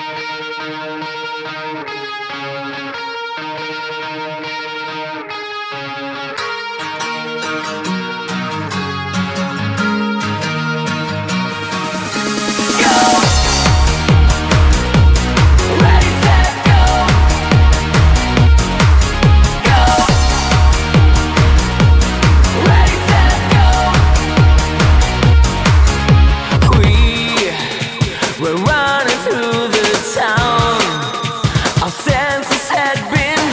We're running through the town. Our senses had been